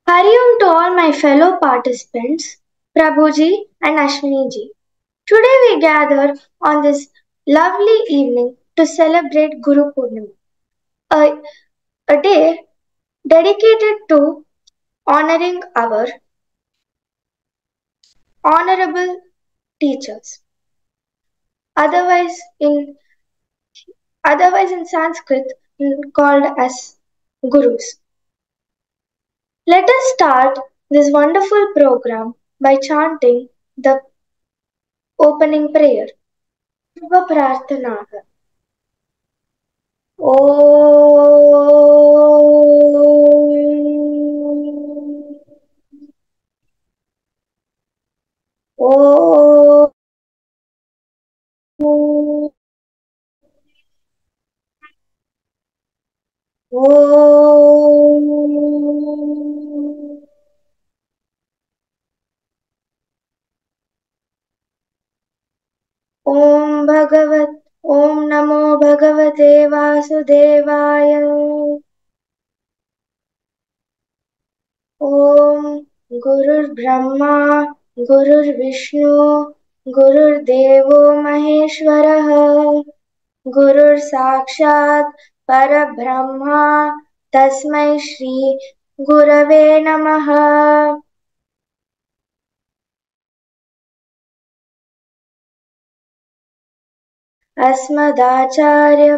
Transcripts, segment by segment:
Hariom to all my fellow participants, Prabhuji and Ashwini-ji. Today we gather on this lovely evening to celebrate Guru Purnima, a, a day dedicated to honoring our honorable teachers, otherwise in Sanskrit called as gurus. Let us start this wonderful program by chanting the opening prayer. Shubha Prarthanaha. Om. Om. Om Namo Bhagavate Vasudevaya. Om Gurur Brahma, Gurur Vishnu, Gurur Devo Maheshwaraha, Gurur Sakshat Parabrahma, Tasmai Shri Gurave Namaha. Asmadacharya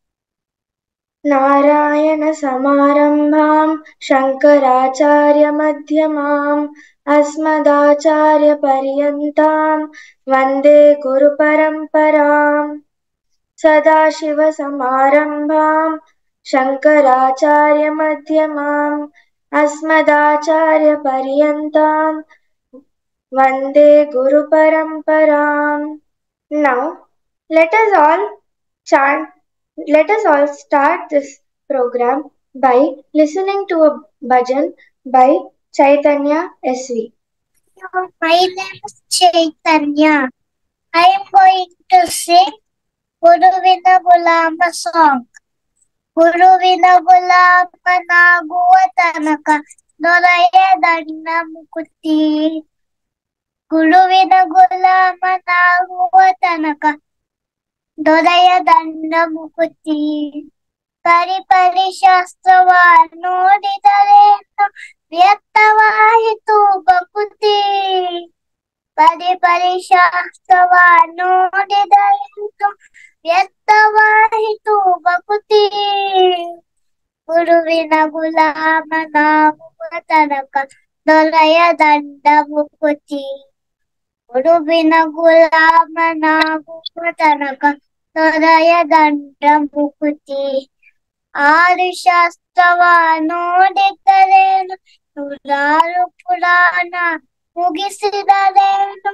Narayan समारंभां Shankaracharya मध्यमाम् अस्मदाचार्य पर्यन्तां वन्दे गुरुपरम्पराम् सदाशिव समारंभां शंकराचार्य मध्यमाम् अस्मदाचार्य पर्यन्तां वन्दे गुरुपरम्पराम्. Now let us all chant Let us all start this program by listening to a bhajan by Chaitanya SV. My name is Chaitanya. I am going to sing Guru Vina Gulama song. Guru Vina Gulama Naguva Tanaka Doraya Danna Mukuti. Guru Vina Gulama Naguva Tanaka Doraya Danna Mukuti. Pari Shastrava Nodidarena Vyatavahitu Bhakuti. Pari Shastrava Nodidarena Vyatavahitu Bhakuti. Guru Vina Gulama Naguva Tanaka Doraya Danna Mukuti. Guru Vina Gulama Naguva Tanaka Doraya Danna Mukuti. ಆದಿಶಾಸ್ತ್ರವ ನೋಡಿದರೇನು ನೂರಾರು ಪುರಾಣ ಮುಗಿಸಿದರೇನು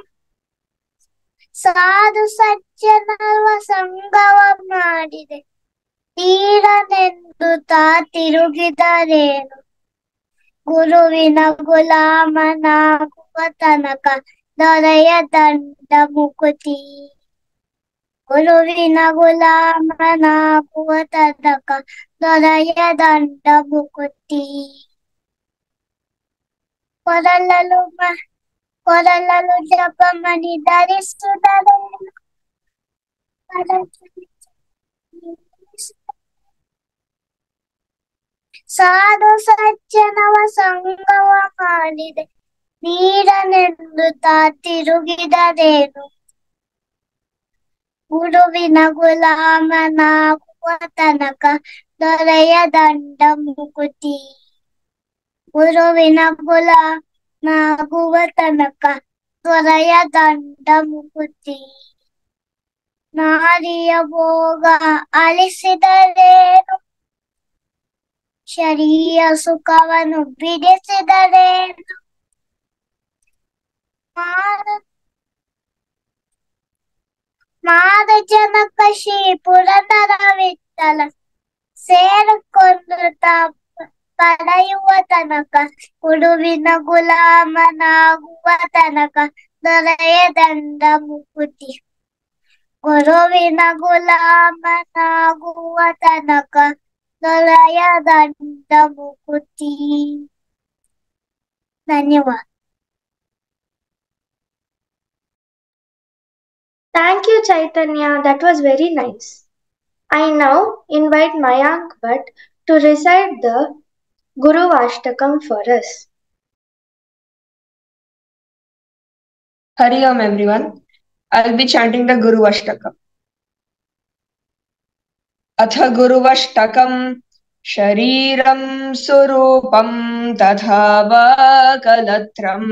ಸಾಧು ಸಜ್ಜನರ ಸಂಗವ ಮಾಡಿದೆ ತೀರನೆಂದು ತಿರುಗಿದರೇನು ಗುರುವಿನ ಗುಲಾಮನಾಗುವ ತನಕ ದೊರೆಯ ದಂಡ ಮುಕುತಿ ಗುರುವಿನ ಗುಲಾಮನಾಗುವ ತನಕ ದೊರೆಯ ದಂಡ ಮುಕುತಿ ಕೊರಳಲು ಜಪಮಣಿ ಧರಿಸುವುದರೇನು ಸಾಧು ಸಜ್ಜನವ ಸಂಗವ ಮಾಡಿದೆ ನೀರನೆಂದು ತಿರುಗಿದರೇನು ಗುರುವಿನ ಗುಲಾಮನಾಗುವ ತನಕ ದೊರೆಯ ದಂಡ ಮುಕುತಿ ಗುರುವಿನ ಗುಲಾಮನಾಗುವ ತನಕ ದೊರೆಯ ದಂಡ ಮುಕುತಿ ನಾರಿಯ ಭೋಗ ಅಳಿಸಿದರೇನು ಶರೀರ ಸುಖವನ್ನು ಬಿಡಿಸಿದರೇನು ಮಾದ ಜನಕ ಶ್ರೀ ಪುರಂದರ ವಿಠಲ ಸೇರಿಕೊಂಡು ಪಡೆಯುವ ತನಕ ಗುರುವಿನ ಗುಲಾಮನಾಗುವ ತನಕ ದೊರೆಯ ದಂಡ ಮುಕುತಿ ಗುರುವಿನ ಗುಲಾಮನಾಗುವ ತನಕ ದೊರೆಯ ದಂಡ ಮುಕುತಿ ಧನ್ಯವಾದ. Thank you, Chaitanya. That was very nice. I now invite Mayank Bhatt to recite the Guru Ashtakam for us. Hari Om everyone. I'll be chanting the Guru Ashtakam. अथ गुरुवष्टकम् शरीरं स्वरूपं तथा वा कलत्रम्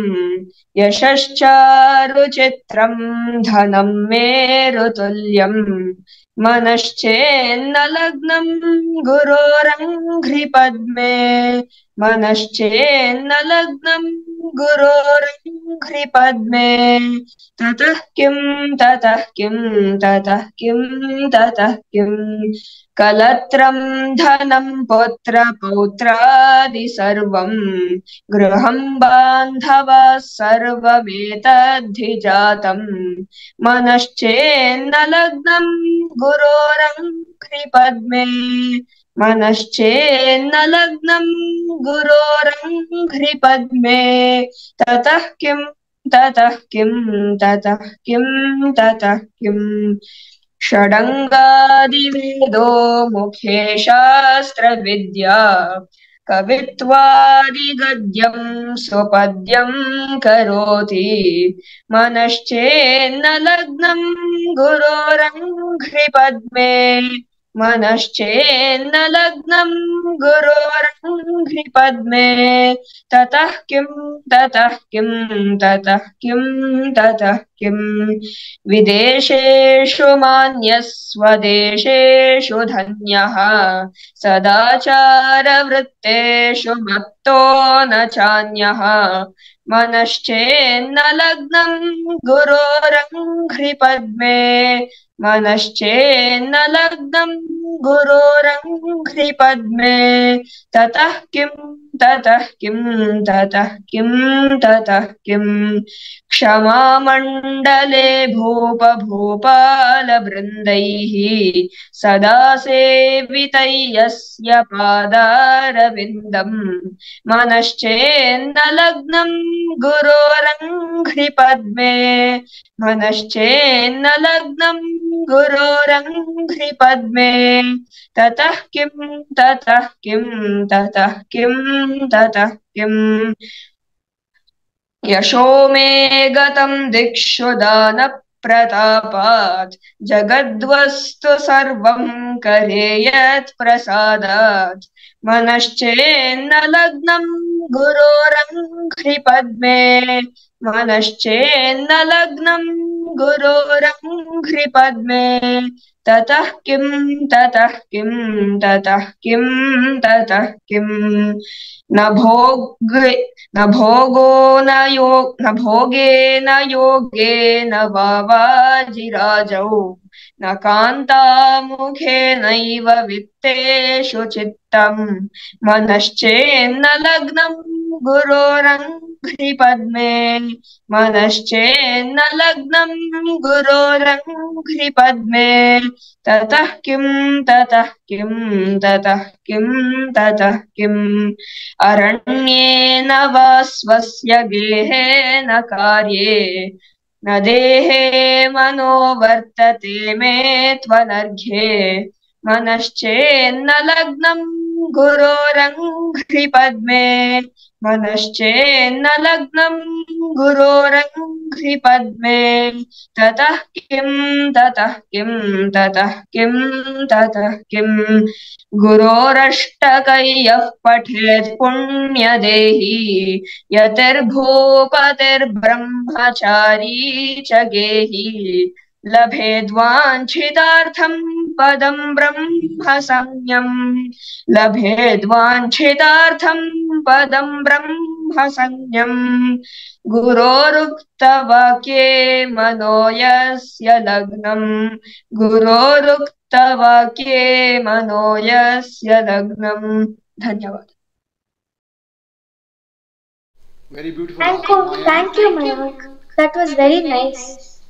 यशश्चारुचित्रं धनं मेरुतुल्यम् मनश्चेन्नलग्नं गुरोरङ्घ्रिपद्मे मनश्चेन्नलग्नं गुरोरङ्घ्रिपद्मे ततः किं ततः किं ततः किं ततः किं कलत्रं धनं पुत्रपौत्रादि सर्वं गृहं बान्धवः सर्वमेतद्धि जातम् मनश्चेन्नलग्नं गुरोरङ्घ्रिपद्मे मनश्चेन्नलग्नं गुरोरङ्घ्रिपद्मे ततः किं ततः किं ततः किं ततः किं षडङ्गादिवेदो मुखे शास्त्रविद्या कवित्वादिगद्यं स्वपद्यं करोति मनश्चेन्नलग्नं गुरोरङ्घ्रिपद्मे मनश्चेन्नलग्नं गुरोरङ्घ्रिपद्मे ततः किं ततः किं ततः किं ततः किं विदेशेषु मान्यः स्वदेशेषु धन्यः सदाचारवृत्तेषु मत्तो न चान्यः मनश्चेन्नलग्नं गुरोरङ्घ्रिपद्मे मनश्चेन्नलग्नं गुरोरङ्घ्रिपद्मे ततः किं ततः किं ततः किं ततः किं क्षमामण्डले भूपभूपालवृन्दैः सदा सेवितैयस्य पादारविन्दम् मनश्चेन्नलग्नं गुरोरङ्घ्रिपद्मे मनश्चेन्नलग्नं गुरोरङ्घ्रिपद्मे ततः किं ततः किं ततः किं ततः किं यशो मे गतं दिक्षु दानप्रतापात् जगद्वस्तु सर्वं करे यत्प्रसादात् मनश्चेन्नलग्नं गुरोरङ्घ्रिपद्मे मनश्चेन्नलग्नं गुरोरङ्घ्रिपद्मे ततः किं ततः किं ततः किं ततः किं न भोगो न भोगेन योगेन वा वाजिराजौ न कान्तामुखेनैव वित्तेषु चित्तम् मनश्चेन्नलग्नं गुरोरङ्घ्रिपद्मे मनश्चेन्नलग्नं गुरोरङ्घ्रिपद्मे ततः किं ततः किं ततः किं ततः किं अरण्येन वा स्वस्य गेहेन कार्ये न देहे मनो वर्तते मे त्वनर्घ्ये मनश्चेन्नलग्नं गुरोरङ्घ्रिपद्मे मनश्चेन्नलग्नं गुरोरङ्घ्रिपद्मे ततः किं ततः किं ततः किं ततः किं गुरोरष्टकय्यः पठेत् पुण्यदेही यतिर्भूपतिर्ब्रह्मचारी च गेही लभेद्वाञ्छितार्थं पदं ब्रह्म संज्ञम् लभेद्वाञ्छितार्थं पदं ब्रह्म संज्ञम् गुरोरुक्तवाक्ये मनो यस्य लग्नं गुरोरुक्तवाक्ये मनो यस्य लग्नं धन्यवाद. Very beautiful. Thank you, Mayank. That was very nice.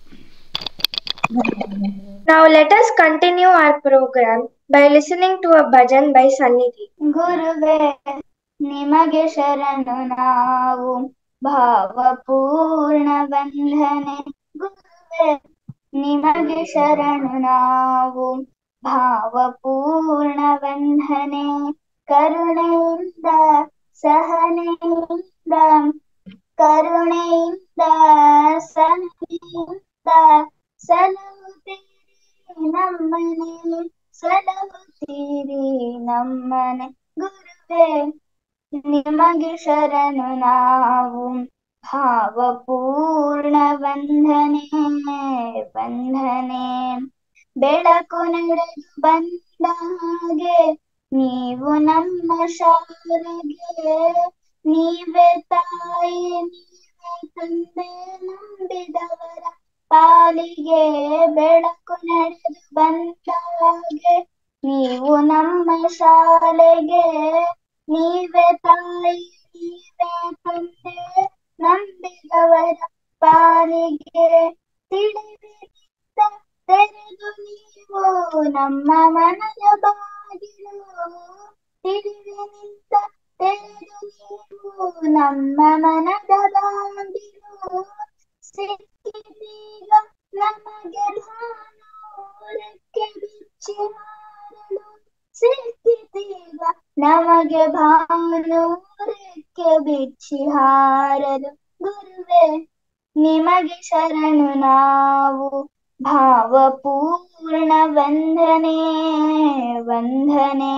Now let us continue our program by listening to a bhajan by Sannidhi. ಗುರುವೇ ನಿಮಗೆ ಶರಣು ನಾವು ಭಾವಪೂರ್ಣ ಬಂಧನೆ ಗುರುವೇ ನಿಮಗೆ ಶರಣು ನಾವು. ಭಾವಪೂರ್ಣ ಬಂಧನೆ ಕರುಣೆಯಿಂದ ಸಹನೆಯಿಂದ ಕರುಣೆಯಿಂದ ಸಹನೆಯಿಂದ ಸಲಹುತ್ತೀರಿ ನಮ್ಮನೆ ಸಲಹುತ್ತೀರಿ ನಮ್ಮನೆ ಗುರುವೇ ನಿಮಗೆ ಶರಣು ನಾವು. ಭಾವಪೂರ್ಣ ಬಂಧನೆ ಬಂಧನೆ ಬೆಳಕು ನಡೆದು ಬಂದ ಹಾಗೆ ನೀವು ನಮ್ಮ ಶಾಲೆಗೆ. ನೀವೇ ತಾಯಿ ನೀವೇ ತಂದೆ ನಂಬಿದವರ ಪಾಲಿಗೆ. ಬೆಳಕು ನಡೆದು ಬಂದ ಹಾಗೆ ನೀವು ನಮ್ಮ ಶಾಲೆಗೆ. ನೀವೇ ತಾಯಿ ನೀವೇ ತಂದೆ ನಂಬಿದವರ ಪಾಲಿಗೆ. ತಿಳಿವಿನಿಂದ ತೆರೆದು ನೀವು ನಮ್ಮ ಮನದ ಬಾಗಿಲು. ತಿಳಿವಿನಿಂದ ತೆರೆದು ನೀವು ನಮ್ಮ ಮನದ ಬಾಗಿಲು. ಸಿಕ್ಕಿದೀಗ ನಮಗೆ ಭಾನುರಕ್ಕೆ ಬಿಚ್ಚಿ ಹಾರಲು. ಸಿಕ್ಕಿದೀಗ ನಮಗೆ ಭಾನುರಕ್ಕೆ ಬಿಚ್ಚಿ ಹಾರಲು. ಗುರುವೇ ನಿಮಗೆ ಶರಣು ನಾವು. ಭಾವಪೂರ್ಣ ವಂದನೆ ವಂದನೆ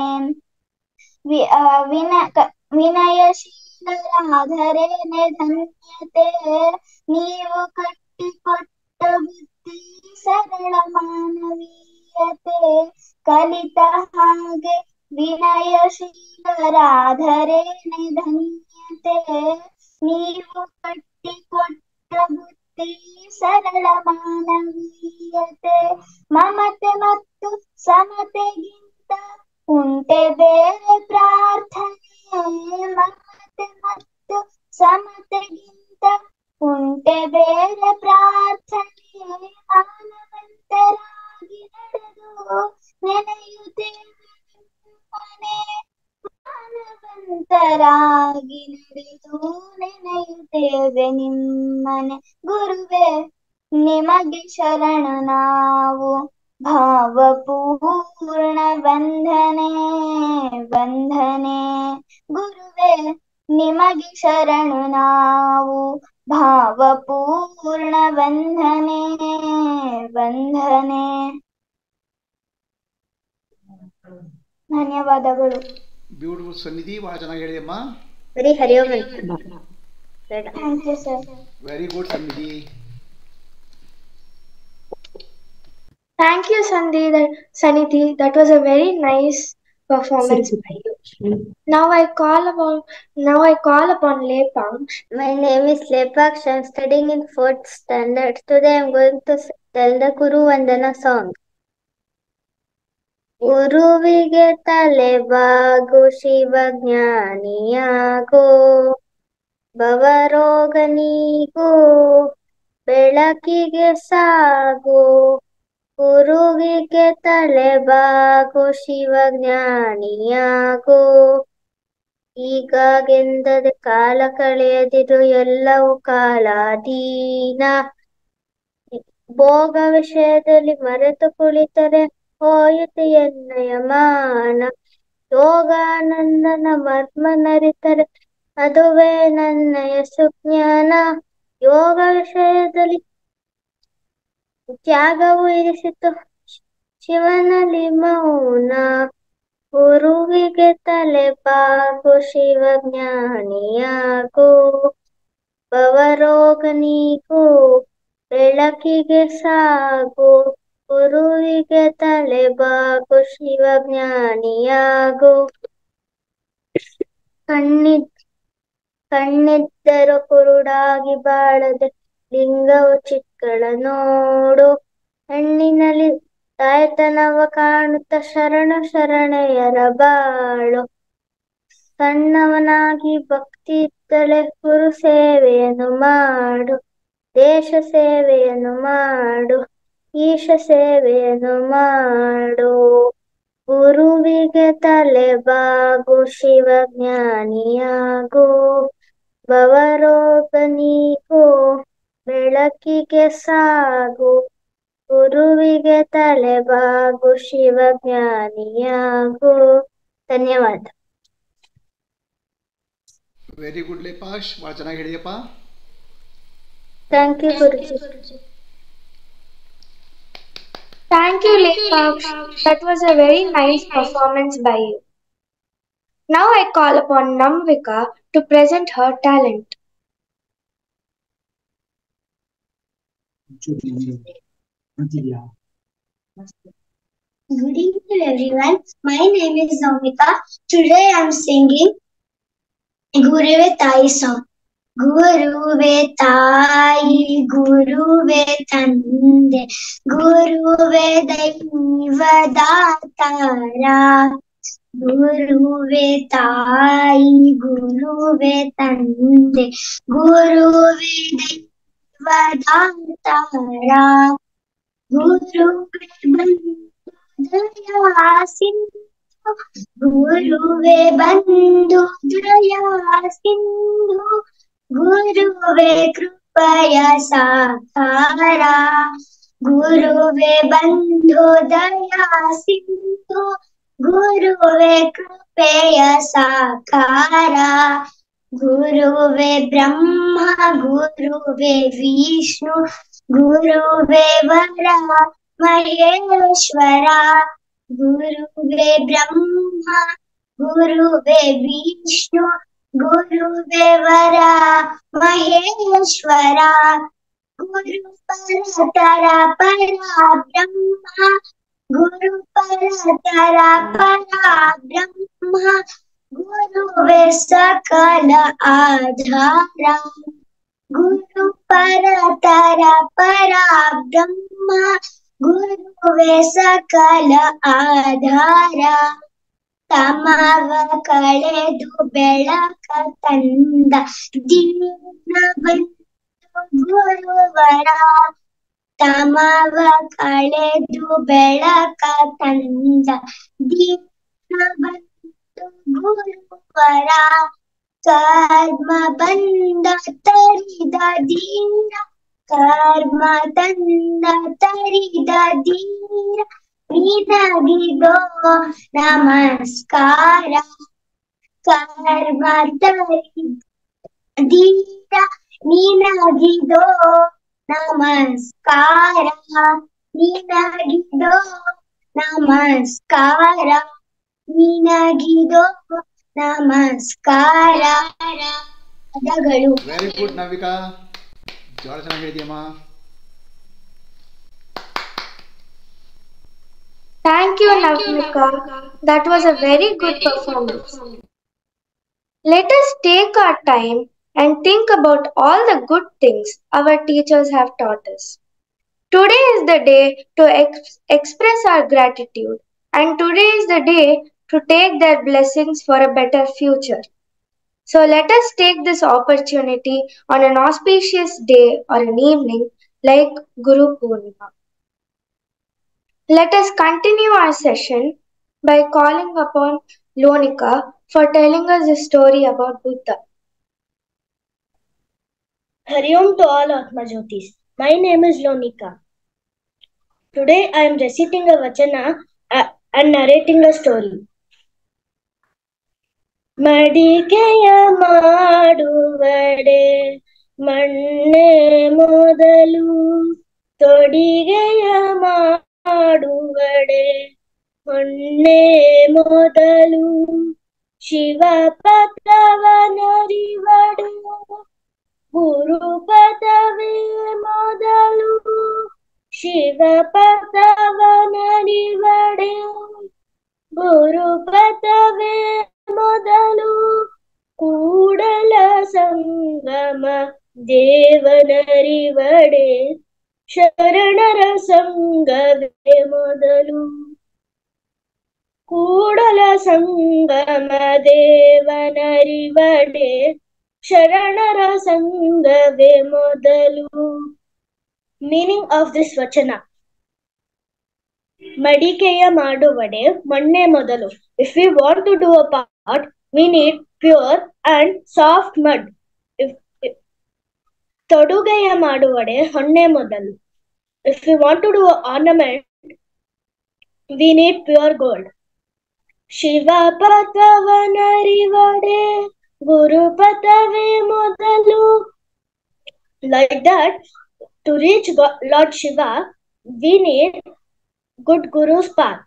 ವಿನಯಶೀಲರಾಧರೇನೆ ಧನ್ಯತೆ. ನೀವು ಕಟ್ಟಿಕೊಟ್ಟ ಬುದ್ಧಿ ಸರಳ ಮಾನವೀಯತೆ. ಕಲಿತ ಹಾಗೆ ವಿನಯಶೀಲರಾಧರೇನೆ ಧನ್ಯತೆ. ನೀವು ಕಟ್ಟಿಕೊಟ್ಟ ಬುದ್ಧಿ ಸರಳ ಮಾನವೀಯತೆ. ಮಮತೆ ಮತ್ತು ಸಮತೆಗಿಂತ ಉಂಟೆ ಬೇರೆ ಪ್ರಾರ್ಥನೆ. ಮಮತೆ ಮತ್ತು ಸಮತೆಗಿಂತ ಉಂಟೆ ಬೇರೆ ಪ್ರಾರ್ಥನೆ. ಮಾನವಂತರಾಗಿ ನಡೆದು ನೆನೆಯುತ್ತೇವೆ ನಿಮ್ಮನೆ. ಮಾನವಂತರಾಗಿ ನಡೆದು ನೆನೆಯುತ್ತೇವೆ ನಿಮ್ಮನೆ. ಗುರುವೇ ನಿಮಗೆ ಶರಣು ನಾವು. ಭಾವಪೂರ್ಣ ವಂದನೆ ವಂದನೆ ಗುರುವೇ ನಿಮಗೆ ಶರಣು ನಾವು. ಭಾವಪೂರ್ಣ ವಂದನೆ ವಂದನೆ. ಧನ್ಯವಾದಗಳು. ಬ್ಯೂಟಿಫುಲ್ ಸನ್ನಿಧಿ, ಬಹಳ ಚೆನ್ನಾಗಿ ಹೇಳಿದೆಮ್ಮ. ಬರೀ Hariom thank you sir. Very good Sannidhi. Thank you, Sanidhi. That was a very nice performance by you. Now I call upon Lepaksh. My name is Lepaksh. I am studying in 4th standard. Today I am going to tell the Guru Vandana song. ಗುರುವಿಗೆ ತಲೆ ಬಾಗು ಶಿವಜ್ಞಾನಿಯಾಗೋ. ಭವರೋಗ ನೀಗೋ ಬೆಳಕಿಗೆ ಸಾಗು. ಗುರುವಿಗೆ ತಲೆ ಬಾಗು ಶಿವಜ್ಞಾನಿಯಾಗೋ. ಈಗಾಗೆಂದರೆ ಕಾಲ ಕಳೆಯದಿರು ಎಲ್ಲವೂ ಕಾಲಾಧೀನ. ಭೋಗ ವಿಷಯದಲ್ಲಿ ಮರೆತು ಕುಳಿತರೆ ಹೋಯಿತು ಎನ್ನಯ ಮಾನ. ಯೋಗಾನಂದನ ಮರ್ಮ ನರಿತರೆ ಅದುವೇ ನನ್ನಯ ಸುಜ್ಞಾನ. ಯೋಗ ವಿಷಯದಲ್ಲಿ ತ್ಯಾಗವು ಇರಿಸಿತು ಶಿವನಲ್ಲಿ ಮೌನ. ಗುರುವಿಗೆ ತಲೆ ಬಾಗು ಶಿವಜ್ಞಾನಿಯಾಗೋ. ಭವರೋಗ ನೀಗು ಬೆಳಕಿಗೆ ಸಾಗು. ಗುರುವಿಗೆ ತಲೆ ಬಾಗು ಶಿವಜ್ಞಾನಿಯಾಗು. ಕಣ್ಣಿದ್ದರೂ ಕುರುಡಾಗಿ ಬಾಳದೆ ಲಿಂಗವು ಚಿಕ್ಕಳ ನೋಡು. ಹೆಣ್ಣಿನಲ್ಲಿ ತಾಯ್ತನವ ಕಾಣುತ್ತ ಶರಣು ಶರಣೆಯರ ಬಾಳು. ಸಣ್ಣವನಾಗಿ ಭಕ್ತಿ ಇದ್ದಳೆ ಗುರು ಸೇವೆಯನ್ನು ಮಾಡು. ದೇಶ ಸೇವೆಯನ್ನು ಮಾಡು, ಈಶ ಸೇವೆಯನ್ನು ಮಾಡು. ಗುರುವಿಗೆ ತಲೆ ಬಾಗು ಶಿವಜ್ಞಾನಿಯಾಗು. ಭವರೋಗ ನೀಗೋ ಬೆಳಕಿಗೆ ಸಾಗು ಗುರುವಿಗೆ ತಲೆಬಾಗು ಶಿವಜ್ಞಾನಿಯಾಗು. ಧನ್ಯವಾದ. ವೆರಿ ಗುಡ್ ಲೇಪಾಶ್, ಭಾಳ ಚೆನ್ನಾಗಿ ಹೇಳಿದೆಯಪ್ಪ. Thank you Guruji. Thank you, Lekpaksh. That was a very nice performance by you. Now I call upon Namvika to present her talent. Good evening, everyone. My name is Namvika. Today I am singing Guruve Tayi song. ಗುರುವೆ ತಾಯಿ ಗುರುವೆ ತಂದೆ ಗುರುವೆ ದೈವದಾತಾರ ಗುರುವೆ ತಾಯಿ ಗುರುವೆ ತಂದೆ ಗುರುವೆ ದೈವದಾತಾರ ಗುರುವೆ ದಯಾ ಸಿಂಧು ಗುರುವೆ ಬಂಧು ದಯಾ ಸಿಂಧು ಗುರುವೆ ಕೃಪಯ ಸಾಕಾರ ಗುರುವೆ ಬಂಧು ದಯಾ ಸಿಂಧು ಗುರುವೆ ಕೃಪೆಯ ಸಾಕಾರ ಗುರುವೆ ಬ್ರಹ್ಮ ಗುರುವೆ ವಿಷ್ಣು ಗುರುವೆ ವರ ಮಹೇಶ್ವರ ಗುರುವೆ ಬ್ರಹ್ಮ ಗುರುವೆ ವಿಷ್ಣು ಗುರುವೆ ವರ ಮಹೇಶ್ವರ ಗುರು ಪರತರ ಪರಬ್ರಹ್ಮ ಗುರು ಪರತರ ಪರಬ್ರಹ್ಮ ಗುರುವೆ ಸಕಲ ಆಧಾರ ಗುರು ಪರತರ ಪರಬ್ರಹ್ಮ ಗುರುವೆ ಸಕಲ ಆಧಾರ ತಮವ ಕಳೆದು ಬೆಳಕ ತಂದ ದೀನ ಬಂಧು ಗುರುವರ ತಮವ ಕಳೆದು ಬೆಳಕ ತಂದ ದೀನ ಬಂಧು ಗುರುವರ ಕರ್ಮ ಬಂದ ತರಿದ ದೀನ ಕರ್ಮ ತಂದ ತರಿದ ದೀರ ನಿನಗಿದೋ ನಮಸ್ಕಾರ ಕರ್ಮ ತರಿದ ನಿನಗಿದೋ ನಮಸ್ಕಾರ ನಿನಗಿದೋ ನಮಸ್ಕಾರ ನಿನಗಿದೋ ನಮಸ್ಕಾರ. ಪದಗಳು. ವೆರಿ ಗುಡ್ ನವಿಕಾ, ಭಾಳ ಚೆನ್ನಾಗಿ ಹೇಳಿದೆಯಮ್ಮ. Thank you, Navnika. That was a very good performance. Let us take our time and think about all the good things our teachers have taught us. Today is the day to express our gratitude, and today is the day to take their blessings for a better future. So let us take this opportunity on an auspicious day or an evening like Guru Purnima. Let us continue our session by calling upon Lonika for telling us a story about Buddha. Hari Om to all Atma Jyotis. My name is Lonika. Today I am reciting a vachana and narrating a story. ಮಡಿಕೆಯ ಮಾಡುವಡೆ ಮಣ್ಣೆ ಮೊದಲು ತೊಡಿಗೆಯ ಮಾಡುವಡೆ ಹೊನ್ನೆ ಮೊದಲು ಶಿವಪದವನರಿವಡೆ ಗುರುಪದವೇ ಮೊದಲು ಶಿವಪದವನರಿವಡೆ ಗುರುಪದವೇ ಮೊದಲು ಕೂಡಲ ಸಂಗಮ ದೇವನರಿವಡೆ ಶರಣರ ಸಂಗವೇ ಮೊದಲು ಕೂಡಲ ಸಂಗಮ ದೇವನರಿವಡೆ ಶರಣರ ಸಂಗವೇ ಮೊದಲು. ಮೀನಿಂಗ್ ಆಫ್ ದಿಸ್ ವಚನ: ಮಡಿಕೆಯ ಮಾಡುವಡೆ ಮಣ್ಣೆ ಮೊದಲು. If we want to do a pot, we need pure and soft mud. ತೊಡುಗೆಯ ಮಾಡುವಡೆ ಹೊನ್ನೆ ಮೊದಲು. If we want to do an ornament, we need pure gold. Shiva ಪಥವನರಿವಡೆ ಗುರುಪಥವೇ ಮೊದಲು. Like that, to reach Lord Shiva, we need good Guru's path.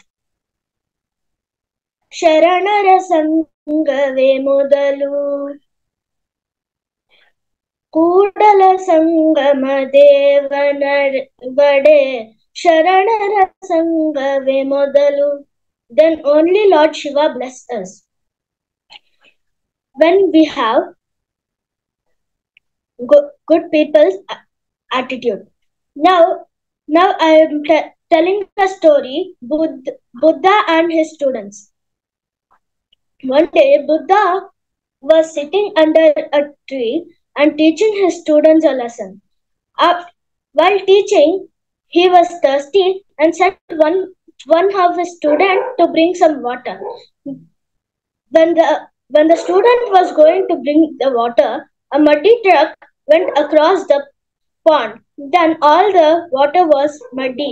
ಶರಣರ ಸಂಗವೇ ಮೊದಲು. ಕೂಡಲ ಸಂಗಮ ದೇವನ ವಡೆ ಶರಣರ ಸಂಗವೇ ಮೊದಲು. Then only Lord Shiva bless us. When we have good people's attitude. Now I am telling a story, Buddha and his students. One day Buddha was sitting under a tree and teaching his students a lesson. While teaching, he was thirsty and sent one of his students to bring some water. When the student was going to bring the water, a muddy truck went across the pond. Then all the water was muddy.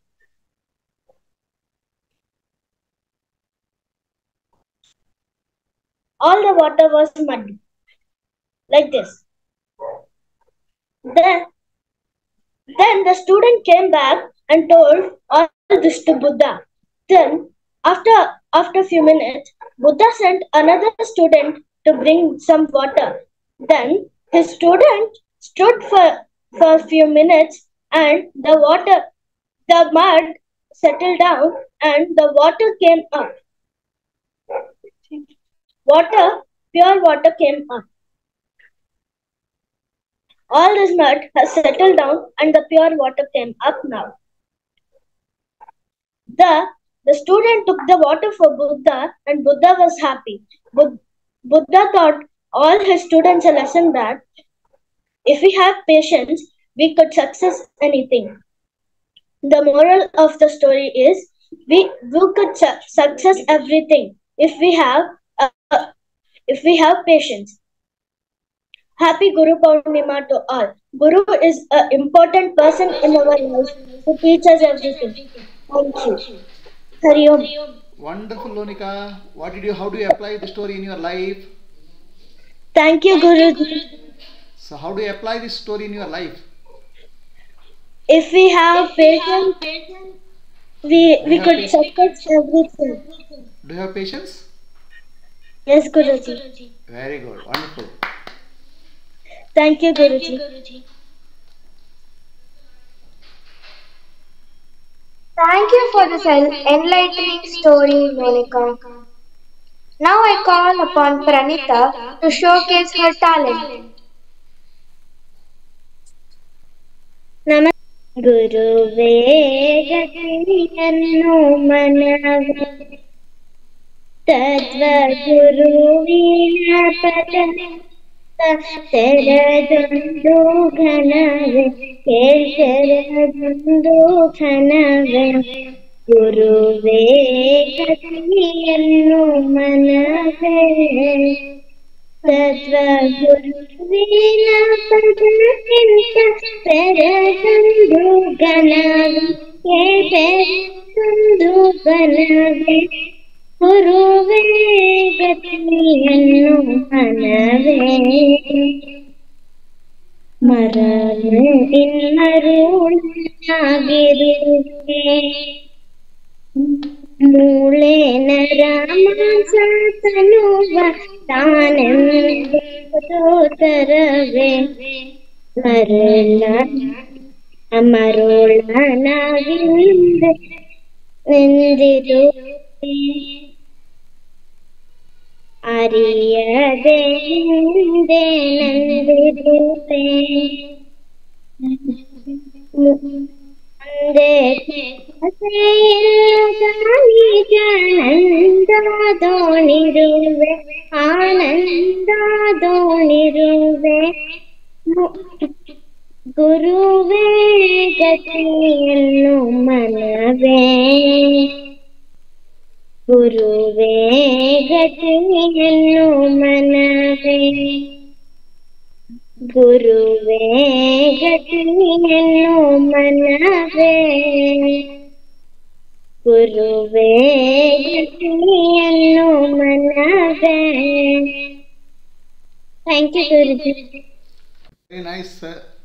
All the water was muddy. Like this. Then the student came back and told all this to Buddha. Then, after a few minutes, Buddha sent another student to bring some water. Then his student stood for a few minutes and the mud settled down and the water came up. Pure water came up. All this mud has settled down and the pure water came up now. The student took the water for Buddha and Buddha was happy. Buddha taught all his students a lesson that if we have patience, we could success anything. The moral of the story is we could success everything if we have patience. Happy Guru Purnima to all. Guru is an important person in our life who teaches us everything. Thank you. Hari Om. Wonderful, Lonika. How do you apply the story in your life? Thank you, Guruji. So how do you apply this story in your life? If we have patience, we could success everything. Do you have patience? Yes, Guruji. Very good. Wonderful. Thank you, Guruji. Thank you for this enlightening story, Monica. Now I call upon Pranita to showcase her talent. ಗುರುವೇ ಗತಿಯನ್ನು ಮನವೇ ತತ್ವ ಗುರುವಿನ ಪದ ತೆರೆದೊಂದು ಘನವೇ ತೆರೆದೊಂದು ಘನವೇ ಗುರುವೇ ಗತಿಯನ್ನು ಮನವೇ ತತ್ವ ಗುರುವಿನ ಪದಕ್ಕಿಂತ ತೆರೆದೊಂದು ಘನವೇ ತೆರೆದೊಂದು ಘನವೇ ಗುರುವೇ ಗತಿಯನ್ನು ಮನವೇ ಮರಳಿನ್ನರುಳಾಗಿರುವೆ ಮೂಳೆ ನರಮಾಂಸ ತನುವ ತಾನೆಂದು ತರವೇ ಮರುಳನಾಗಿಂದೆ ನೆಂದಿರುವೆ ಅರಿಯದೆ ಹಿಂದೆ ನಂದಿರುವೆ ಮುಂದೆ ನಿಜಾನಂದದೋಣಿರುವೆ ಆನಂದದೋಣಿರುವೆ ಗುರುವೇ ಗತಿಯನ್ನು ಮನವೇ ಗುರುವೇ ಗತಿಯನ್ನು ಮನವೇ ಗುರುವೇ ಗತಿಯನ್ನು ಮನವೇ ಗುರುವೇ ಗತಿಯನ್ನು ಮನವೇ. Thank you Guruji. Very nice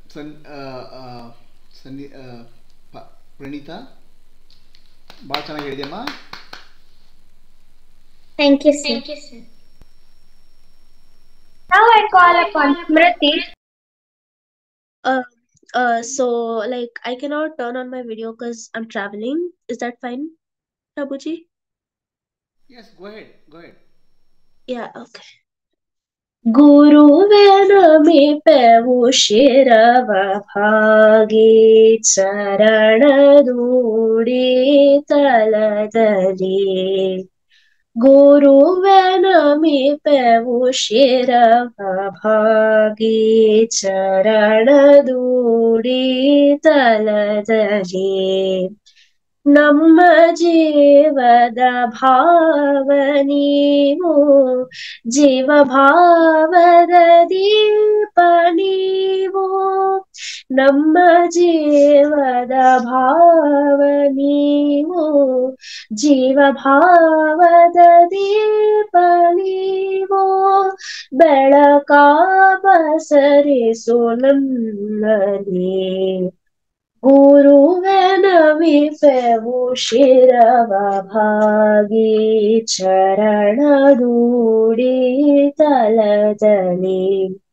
Praneeta, ಭಾಳ ಚೆನ್ನಾಗಿ ಹೇಳಿದೆಯಮ್ಮ. Thank you sir. Now I call upon Smriti. So like I cannot turn on my video because I'm traveling. Is that fine, Prabhuji? Yes, go ahead, go ahead. Yeah, okay. ಗುರುವೆ ನಮಿಪೆವು ಶಿರವ ಭಾಗಿ ಚರಣದೂಡಿ ತಲದಲ್ಲಿ. ಗುರುವೆ ನಮಿಪೆವು ಶಿರವ ಭಾಗಿ ಚರಣದೂಡಿ ತಲದಲ್ಲಿ. ನಮ್ಮ ಜೀವದ ಭಾವ ನೀವು, ಜೀವ ಭಾವದ ದೀಪ ನೀವು. ನಮ್ಮ ಜೀವದ ಭಾವ ನೀವು, ಜೀವ ಭಾವದ ದೀಪ ನೀವು. ಬೆಳಕ ಪಸರಿಸು ನಮ್ಮಲ್ಲಿ. ಗುರುವೆ ನಮಿಪೆವು ಶಿರವ ಭಾಗಿ ಚರಣದೂಡಿ ತಲದಲ್ಲಿ.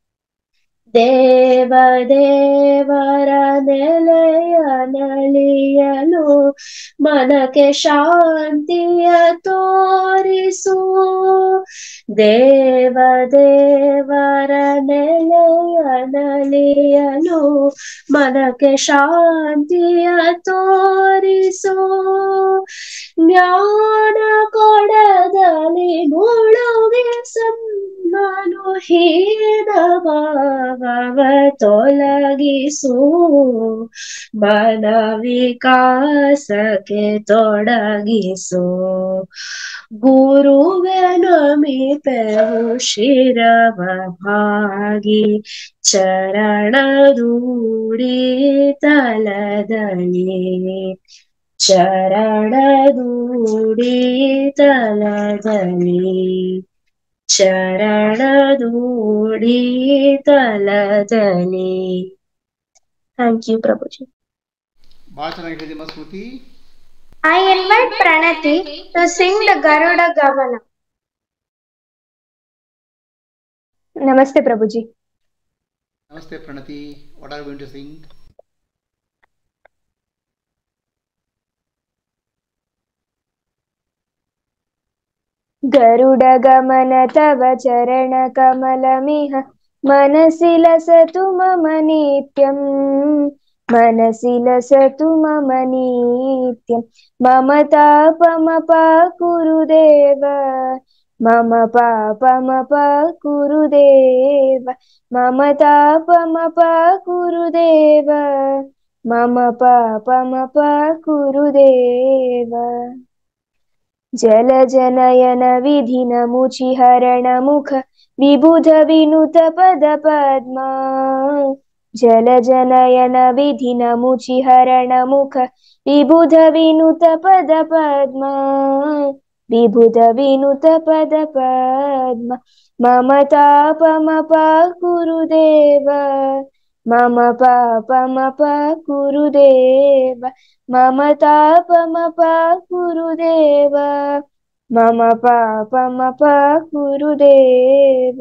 ದೇವ ದೇವರ ನೆಲೆಯ ನಲಿಯಲು ಮನಕ್ಕೆ ಶಾಂತಿಯ ತೋರಿಸು. ದೇವ ದೇವರ ನೆಲೆಯ ನಲಿಯಲು ಮನಕ್ಕೆ ಶಾಂತಿಯ ತೋರಿಸು. ಜ್ಞಾನ ಕೊಡದಲ್ಲಿ ಮುಳುಗಿಸಮ್ಮನು ಹೀನ ಭಾವ ತೊಲಗಿಸು. ಮನ ವಿಕಾಸಕ್ಕೆ ತೊಡಗಿಸು. ಗುರುವೆ ನಮಿಪೆವು ಶಿರವ ಭಾಗಿ ಚರಣದೂಡಿ ತಲದಲ್ಲಿ. ಚರಣದೂಡಿ ತಲದಲ್ಲಿ. ಚರಣದೂಡಿ ತಲದಲ್ಲಿ. Thank you ಪ್ರಭುಜಿ. ಭಾಳ ಚೆನ್ನಾಗಿ ಹೇಳಿದೆಯಮ್ಮ ಸ್ಮೃತಿ. I invite Pranati to sing the Garuda Gavana. Namaste Prabhuji. Namaste Pranati. What are you going to sing? Garuda ಗಮನ ತವ ಚರಣ ಕಮಲಮಿಹ ಮನಸಿ ಲಸತು ಮಮ ನಿತ್ಯಂ. ಮನಸಿ ಲಸತು ಮಮ ನಿತ್ಯಂ. ಮಮ ತಾಪಮಪ ಕುರುದೇವ. ಮಮ ಪಾಪಮಪ ಕುರುದೇವ. ಮಮ ತಾಪಮಪ ಕುರುದೇವ. ಮಮ ಪಾಪಮಪ ಕುರುದೇವ. ಜಲ ಜನಯನ ವಿಧಿನ ಮುಚಿ ಹರಣ ಮುಖ ವಿಬುಧ ವಿನುತ ಪದ ಪದ್ಮ. ಜಲ ಜನಯನ ವಿಧಿನ ಮುಚಿ ಹರಣ ಮುಖ ವಿಬುಧ ವಿನುತ ಪದ ಪದ್ಮ. ವಿಬುಧ ವಿನುತ ಪದ ಪದ್ಮ. ಮಮ ತಾಪಮಪ ಕುರುದೇವ. ಮಮ ಪಾಪಮಪ ಕುರುದೇವ. ಮಮ ತಾಪಮಪ ಕುರುದೇವ. ಮಮ ಪಾಪಮಪ ಕುರುದೇವ.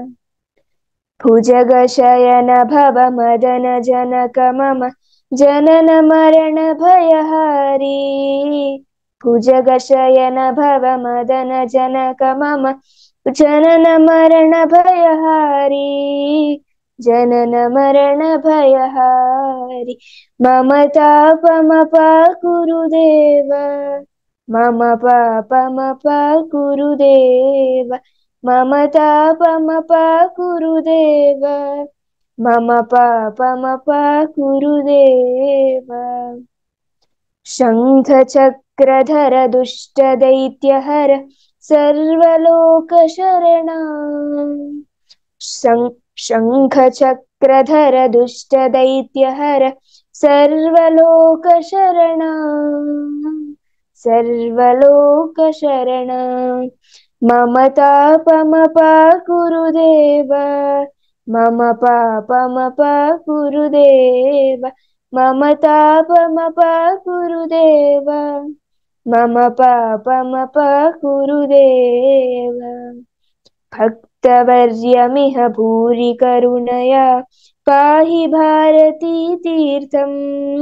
ಭುಜಗ ಶಯನ ಭವ ಮದನ ಜನಕ ಮಮ ಜನನ ಮರಣ ಭಯಹಾರಿ. ಭುಜಗ ಶಯನ ಭವ ಮದನ ಜನಕ ಮಮ ಜನನ ಮರಣ ಭಯಹಾರಿ. ಜನನ ಮರಣ ಭಯಹಾರಿ. ಮಮ ತಾಪಮಪ ಕುರುದೇವ. ಮಮ ಪಾಪಮಪ ಕುರುದೇವ. ಮಮ ತಾಪಮಪ ಕುರುದೇವ. ಮಮ ಪಾಪಮಪ ಕುರುದೇವ. ಶಂಖ ಚಕ್ರಧರ ದುಷ್ಟ ದೈತ್ಯ ಹರ ಸರ್ವಲೋಕ ಶರಣ. ಶಂಖ ಚಕ್ರಧರ ದುಷ್ಟ ದೈತ್ಯಹರ ಸರ್ವಲೋಕಶರಣ ಸರ್ವಲೋಕಶರಣ ಮಮ ತಾಪಮಪ ಕುರುದೇವ ಮಮ ಪಾಪಮಪ ಕುರುದೇವ ಮಮ ತಾಪಮಪ ಕುರುದೇವ ಮಮ ಪಾಪಮಪ ಕುರುದೇವ ಭಕ್ತವರ್ಯಮಿಹ ಭೂರಿ ಕರುಣಯಾ ಪಾಹಿ ಭಾರತೀ ತೀರ್ಥಂ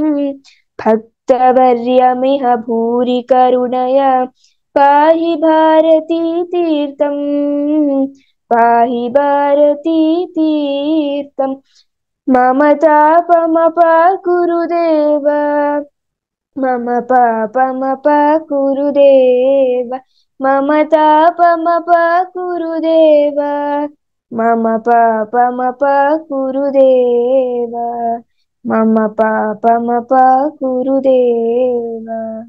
ಭಕ್ತವರ್ಯಮಿಹ ಭೂರಿ ಕರುಣಯಾ ಪಾಹಿ ಭಾರತೀ ತೀರ್ಥಂ ಪಾಹಿ ಭಾರತೀ ತೀರ್ಥಂ ಮಮ ತಾಪಮಪ ಕುರುದೇವ ಮಮ ಪಾಪಮಪ ಕುರುದೇವ ಮಮ ತಾಪಮಪ ಕುರುದೇವ ಮಮ ಪಾಪಮಪ ಕುರುದೇವ ಮಮ ಪಾಪಮಪ ಕುರುದೇವ.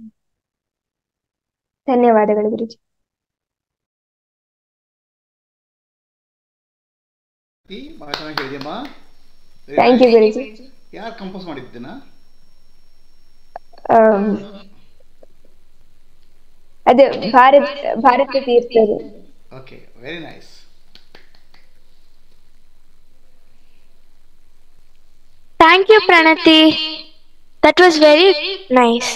ಧನ್ಯವಾದಗಳು ಗುರುಜಿ. ಬಹಳ ಚೆನ್ನಾಗಿ ಹೇಳಿದೆಯಮ್ಮ. ಥ್ಯಾಂಕ್ ಯು ಗುರುಜಿ. ಯಾರು ಕಂಪೋಸ್ ಮಾಡಿದ್ದೀನ? ಅದು ಭಾರತ ತೀರ್ಥರು. Okay, very nice. Thank you, Pranati. That was very nice.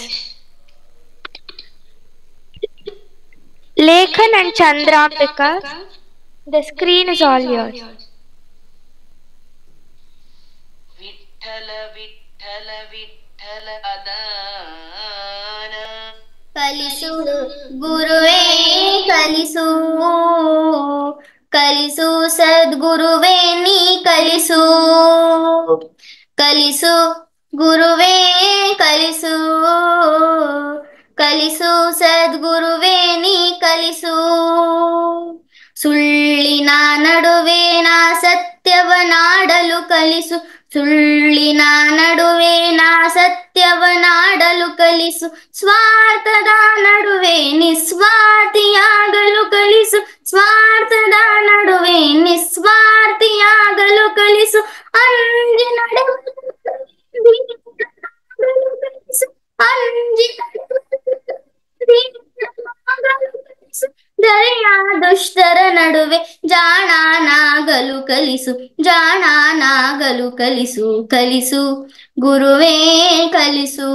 Lekhan and Chandrapika, the screen is all yours. ಕಲಿಸು ಗುರುವೇ ಕಲಿಸು, ಕಲಿಸು ಸದ್ಗುರುವೇ ನೀ ಕಲಿಸು, ಕಲಿಸು ಗುರುವೇ ಕಲಿಸು, ಕಲಿಸು ಸದ್ಗುರುವೇ ನೀ ಕಲಿಸು. ಸುಳ್ಳಿನ ನಡುವೇನ ಸತ್ಯವನಾಡಲು ಕಲಿಸು, ಸುಳ್ಳಿನ ನಡುವೇನ ಸತ್ಯವನಾಡಲು ಕಲಿಸು. ಸ್ವಾರ್ಥದ ನಡುವೆ ನಿಸ್ವಾರ್ಥಿಯಾಗಲು ಕಲಿಸು, ಸ್ವಾರ್ಥದ ನಡುವೆ ನಿಸ್ವಾರ್ಥಿಯಾಗಲು ಕಲಿಸು. ಅಂಜಿ ನಡೆಸು, ಅಂಜಿ ದರೆಯ ದುಷ್ಟರ ನಡುವೆ ಜಾಣನಾಗಲು ಕಲಿಸು, ಜಾಣನಾಗಲು ಕಲಿಸು. ಕಲಿಸು ಗುರುವೇ ಕಲಿಸು,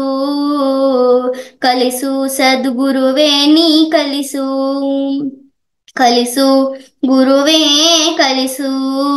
ಕಲಿಸು ಸದ್ಗುರುವೇ ನೀ ಕಲಿಸು, ಕಲಿಸು ಗುರುವೇ ಕಲಿಸು,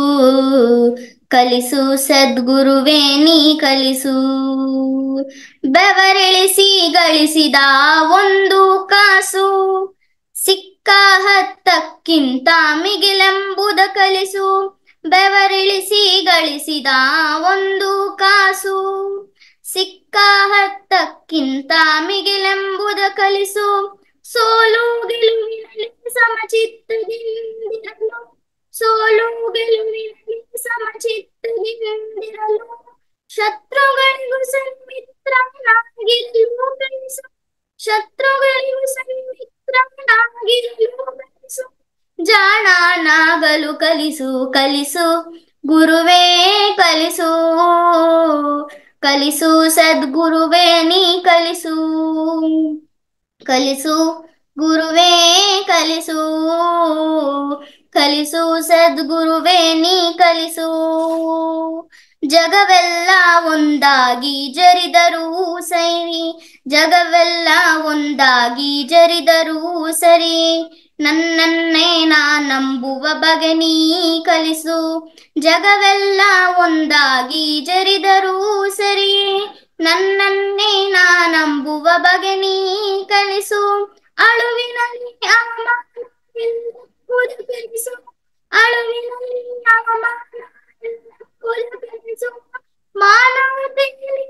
ಕಲಿಸು ಸದ್ಗುರುವೇ ನೀ ಕಲಿಸು. ಬೆವರಿಳಿಸಿ ಗಳಿಸಿದ ಒಂದು ಕಾಸು ಸಿಕ್ಕ ಹತ್ತಕ್ಕಿಂತ ಮಿಗಿಲೆಂಬುದ ಕಲಿಸು, ಬೆವರಿಳಿಸಿ ಗಳಿಸಿದ ಒಂದು ಕಾಸು ಸಿಕ್ಕ ಹತ್ತಕ್ಕಿಂತ ಮಿಗಿಲೆಂಬುದ ಕಲಿಸು. ಸೋಲು ಗೆಲುವಿನಲ್ಲಿ ಸಮಚಿತ್ತದಿಂದಿರಲು, ಸೋಲು ಗೆಲುವಿನಲ್ಲಿ ಸಮಚಿತ್ತದಿಂದಿರಲು, ಶತ್ರುಗಳಿಗೂ ಸನ್ಮಿತ್ರನಾಗಿರಲು ಕಲಿಸು, ಶತ್ರುಗಳಿಗೂ ಸನ್ಮಿತ್ರನಾಗಿರಲು ಕಲಿಸು. ಜಾಣನಾಗಲು ಕಲಿಸು, ಕಲಿಸು ಗುರುವೇ ಕಲಿಸು, ಕಲಿಸು ಸದ್ಗುರುವೇ ನೀ ಕಲಿಸು, ಕಲಿಸು ಗುರುವೇ ಕಲಿಸು, ಕಲಿಸು ಸದ್ಗುರುವೇ ನೀ ಕಲಿಸು. ಜಗವೆಲ್ಲ ಒಂದಾಗಿ ಜರಿದರೂ ಸರಿ, ಜಗವೆಲ್ಲ ಒಂದಾಗಿ ಜರಿದರೂ ಸರಿ, ನನ್ನನ್ನೇ ನಂಬುವ ಬಗೆ ನೀ ಕಲಿಸು. ಜಗವೆಲ್ಲ ಒಂದಾಗಿ ಜರಿದರೂ ಸರಿ, ನನ್ನನ್ನೇ ನಂಬುವ ಬಗೆ ನೀ ಕಲಿಸು. ಅಳುವಿನಲ್ಲಿ ಅವಮಾನ ಕಲಿಸು, ಅಳುವಿನಲ್ಲಿ ಅವಮಾನ ಕಲಿಸು. ಮಾನವತೆಯಲ್ಲಿ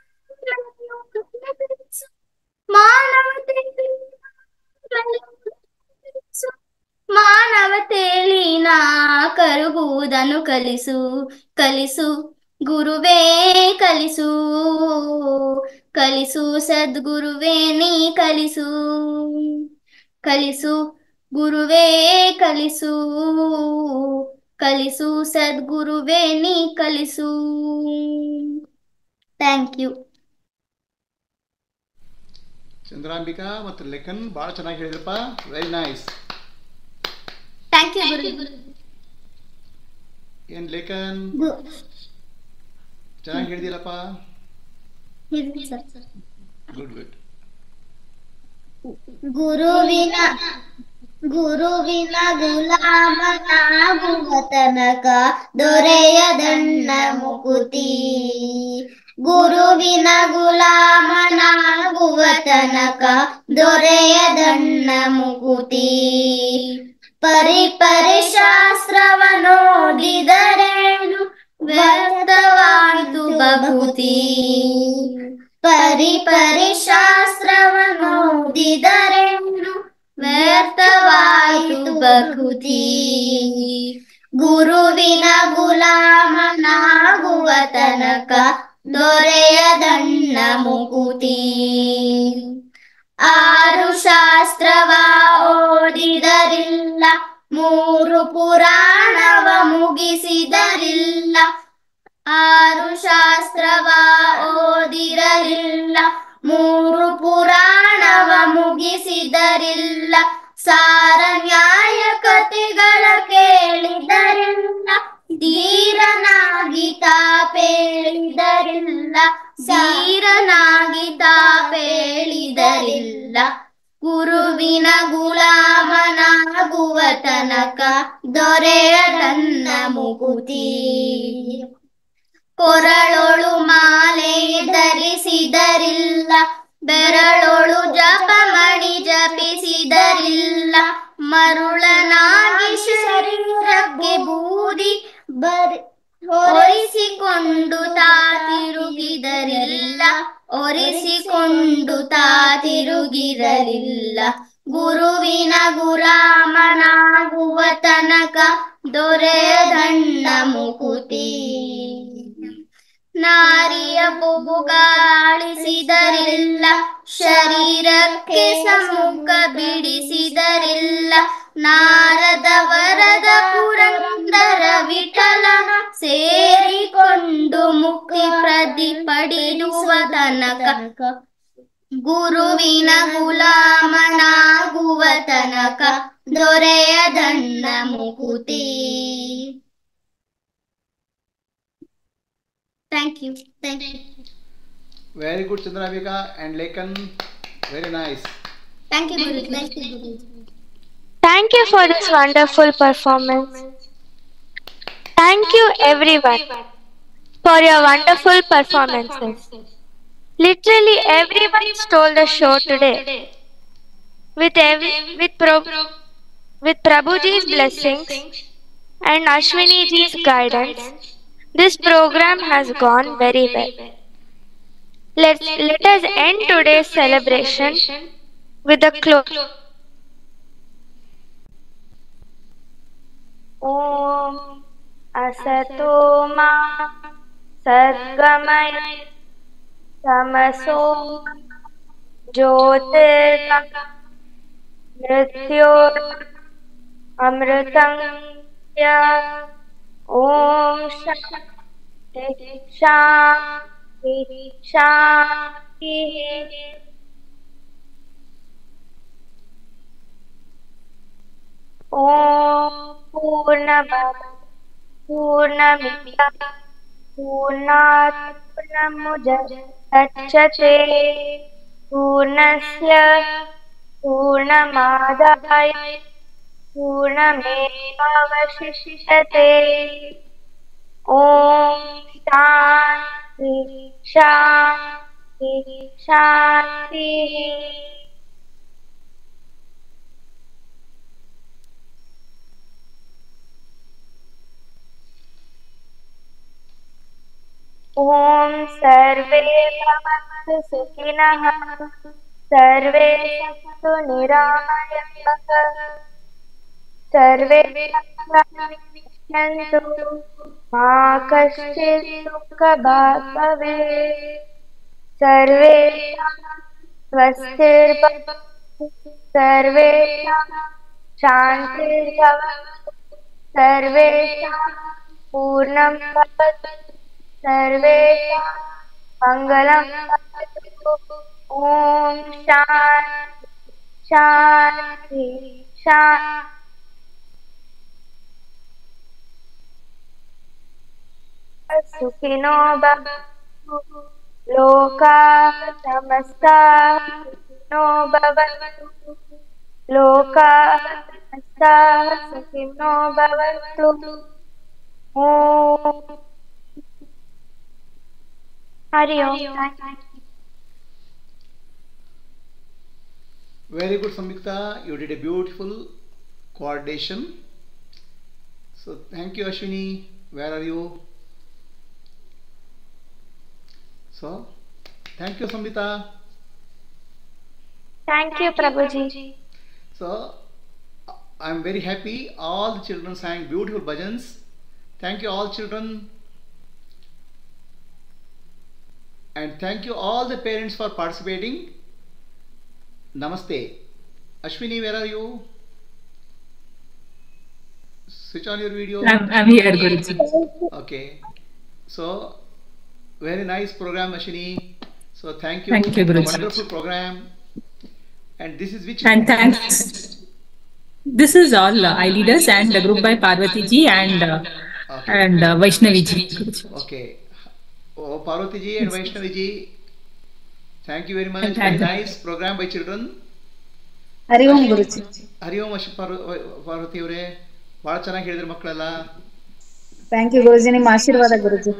ಮಾನವತೆಯಲ್ಲಿ ನಾ ಕರುಗುವುದನ್ನು ಕಲಿಸು, ಕಲಿಸು ಗುರುವೇ ಕಲಿಸು, ಕಲಿಸು ಸದ್ಗುರುವೇ ನೀ ಕಲಿಸು, ಕಲಿಸು ಗುರುವೇ ಕಲಿಸು, ಕಲಿಸು ಸದ್ಗುರುವೇ ನೀ ಕಲಿಸು. Thank you. ಚಂದ್ರಾಂಬಿಕಾ ಮತ್ತು ಲೇಖನ್ ಭಾಳ ಚೆನ್ನಾಗಿ ಹೇಳಿದ್ರಪ್ಪ. Very nice. Thank you Guru. ಏನ್ ಲೇಖನ್ ಚೆನ್ನಾಗಿ ಹೇಳಿದಿಲ್ಲಪ್ಪ. Good good. ಗುರುವಿನ ಗುಲಾಮನಾಗುವ ತನಕ ದೊರೆಯದಣ್ಣ ಮುಕುತಿ. ಗುರುವಿನ ಗುಲಾಮನಾಗುವ ತನಕ ದೊರೆಯದಣ್ಣ ಮುಕುತಿ. ಪರಿ ಶಾಸ್ತ್ರವನೋದಿದರೇನು ವ್ಯರ್ಥವಾಯಿತು ಬಕುತಿ. ಪರಿ ಶಾಸ್ತ್ರವನೋದಿದರೇನು ವ್ಯರ್ಥವಾಯಿತು ಬಕುತಿ. ಗುರುವಿನ ಗುಲಾಮನಾಗುವ ತನಕ ದೊರೆಯದಣ್ಣ ಮುಕುತಿ. 6 ಶಾಸ್ತ್ರವ ಓದಿದರಿಲ್ಲ, 3 ಪುರಾಣವ ಮುಗಿಸಿದರಿಲ್ಲ. 6 ಶಾಸ್ತ್ರವ ಓದಿರಲಿಲ್ಲ, 3 ಪುರಾಣವ ಮುಗಿಸಿದರಿಲ್ಲ. ಸಾರ ನ್ಯಾಯ ಕಥೆಗಳ ಕೇಳಿದರಿಲ್ಲ, ಧೀರನಾಗಿ ತಾಪೇಳಿದರಿಲ್ಲ. ಧೀರನಾಗಿ ತಾಪೇಳಿದರಿಲ್ಲ. ಗುರುವಿನ ಗುಲಾಮನಾಗುವ ತನಕ ದೊರೆಯದನ್ನ ಮುಕುತಿ. ಕೊರಳೊಳು ಮಾಲೆ ಧರಿಸಿದರಿಲ್ಲ, ಬೆರಳೊಳು ಜಪಮಣಿ ಜಪಿಸಿದರಿಲ್ಲ. ಮರುಳನಾಗಿ ಶರೀರಕ್ಕೆ ಬೂದಿ ಒರೆಸಿಕೊಂಡು ತಿರುಗಿದರಿಲ್ಲ, ಒರೆಸಿಕೊಂಡು ತಿರುಗಿರಲಿಲ್ಲ. ಗುರುವಿನ ಗುಲಾಮನಾಗುವ ತನಕ ದೊರೆಯದಣ್ಣ ಮುಕುತಿ. ನಾರಿಯ ಬುಗಾಳಿಸಿದರಿಲ್ಲ, ಶರೀರಕ್ಕೆ ಸಮ್ಮುಖ ಬಿಡಿಸಿದರಿಲ್ಲ. ನಾರದ ವರದ ಪುರಂದರ ವಿಠಲನ ಸೇರಿಕೊಂಡು ಮುಕ್ತಿ ಪಡೆಯುವ ತನಕ ಗುರುವಿನ ಗುಲಾಮನಾಗುವ ತನಕ ದೊರೆಯದಣ್ಣ ಮುಕುತಿ. Thank you. Very good, Chandramika and Lekhan. Very nice. Thank you, Guru. Thank you, Guru. Thank you for this wonderful performance. Thank you everyone for your wonderful performances. Literally everyone stole the show today. With Prabhuji's blessings and Ashwiniji's guidance, this program has gone very well. Let us end today's celebration with a close. Om Asato Ma Sadgamaya Tamaso Jyotirgamaya Mrityor Amritam Ya. Om Shanti Shanti Shanti. Om Purnamada Purnamida Purnat Purnamudachyate Purnasya Purnamadaya Purnamevavashishyate. Om Shanti Shanti Shanti. Om Sarve Bhavantu Sukhinah Sarve Santu Niramayah Sarve Bhavantu Ma Kaschit Dukha Bhag Bhavet Sarve Swastir Bhavantu Sarve Shantir Bhavantu सर्वेषां पूर्णं भवतु सर्वेषां मङ्गलं भवतु ॐ शान्ति शान्ति शान्ति सुखिनो भवन्तु लोकाः समस्ताः सुखिनो भवन्तु लोकाः समस्ताः सुखिनो भवन्तु ॐ हरि ओम। Very good, Samyukta. You did a beautiful coordination. So thank you, Ashwini. Where are you? So thank you, Samyukta. Thank you, Prabhuji. So I'm very happy. All the children sang beautiful bhajans. Thank you, all children. And thank you, all the parents, for participating. Namaste. Ashwini, where are you? Switch on your video. I'm here, Guruji. Okay. So, very nice program, Ashwini. So, thank you. Thank you, Guruji. Wonderful program. And this is which? And thanks. This is all I leaders and the group by Parvati ji and Vaishnavi ji. Okay. Oh, Parvati ji and Vaishnavi ji. Thank you very much. Thank Very you. nice program by children. ಹರಿ ಓಂ ಗುರುಜಿ. ಹರಿ ಓಂ ಪಾರ್ವತಿ ಅವರೇ, ಬಹಳ ಚೆನ್ನಾಗಿ ಹೇಳಿದ್ರು ಮಕ್ಕಳೆಲ್ಲ. Thank you ಗುರುಜಿ, ನಿಮ್ಮ ಆಶೀರ್ವಾದ ಗುರುಜಿ.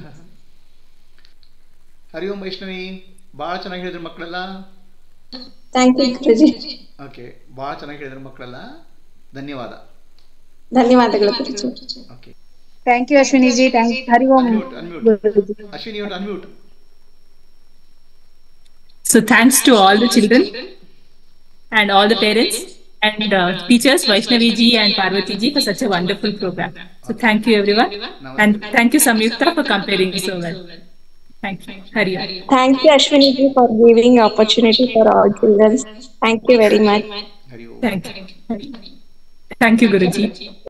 ಹರಿ ಓಂ ವೈಷ್ಣವಿ, ಬಹಳ ಚೆನ್ನಾಗಿ ಹೇಳಿದ್ರು ಮಕ್ಕಳೆಲ್ಲ. Thank you Guruji. ಓಕೆ, ಬಹಳ ಚೆನ್ನಾಗಿ ಹೇಳಿದ್ರು ಮಕ್ಕಳೆಲ್ಲ. ಧನ್ಯವಾದ. ಧನ್ಯವಾದಗಳು Guruji. Okay, thank you Ashwini ji. Hari Om Guruji. Ashwini, you unmute. So thanks to all the children and all the parents and teachers, Vaishnavi ji and Parvati ji, for such a wonderful program. So thank you everyone, and thank you Samyukta for comparing so well. Thank you. Hari Om. Thank you Ashwini ji for giving opportunity for all children. Thank you very much. Hari Om. Thank you. Thank you Guruji.